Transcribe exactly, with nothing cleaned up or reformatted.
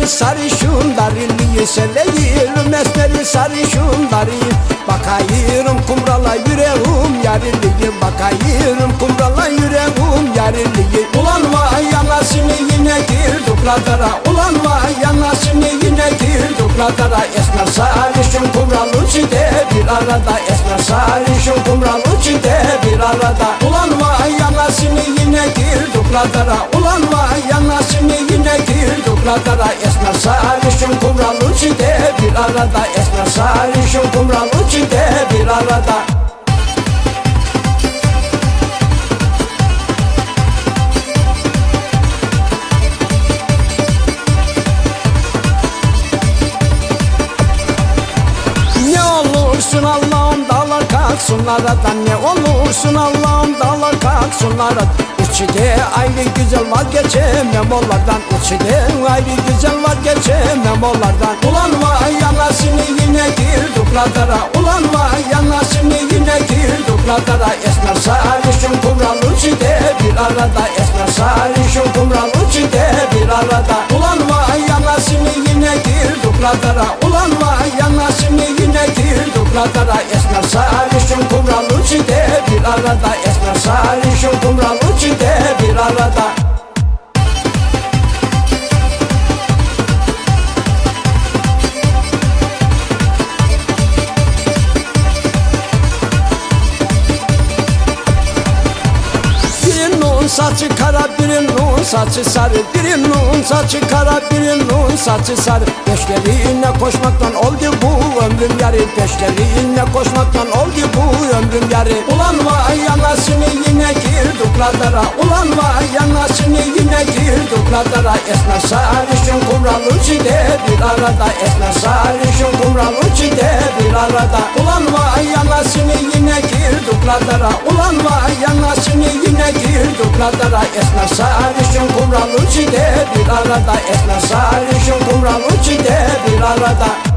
sarışınları liseleyim, esmeri sarışınları. Bakayım kumrala yüreğim yariliyi, bakayım kumrala yüreğim yariliyi. Ulan vay anasını yine girdik radara, ulan vay anasını yine girdik radara. Esmer sarışın kumralı çide bir arada, esmer sarışın kumralı çide bir arada. Ulan vay anasını yine girdik radara, ulan vay anasını yine girdik radara. Esmer sarışın kumralı çide bir arada, esmer sarışın kumralı çide bir arada. olursun Allah'ım dağlar kalksın aradan, ne olursun Allah'ım dağlar kalksın aradan. İçide ayrı güzel vazgeçemem onlardan, içide ayrı güzel vazgeçemem onlardan. Ulan vay anasını yine girdik radara, ulan vay anasını yine girdik radara. Esmer sarışın kumralı çide bir arada, esmer sarışın kumralı çide bir arada. Ulan vay anasını yine girdik radara, ulan vay anasını yine girdik radara. Esmer sarışın kumralı çide bir arada, esmer sarışın kumralı çide bir arada. Saçı kara birinin saçı sarı, birinin saçı kara birinin saçı sarı. Peşlerine koşmaktan oldu bu ömrüm yarı, peşlerine koşmaktan oldu bu ömrüm yarı. Ulan vay anasını yine girdik radara, ulan vay anasını yine girdik radara. Esmer sarışın kumralı çide bir arada, esmer sarışın kumralı çide bir arada. Ulan vay anasını yine girdik radara, ulan vay anasını yine girdik radara. Esmer sarışın kumralı çide bir arada, esmer sarışın kumralı çide bir arada.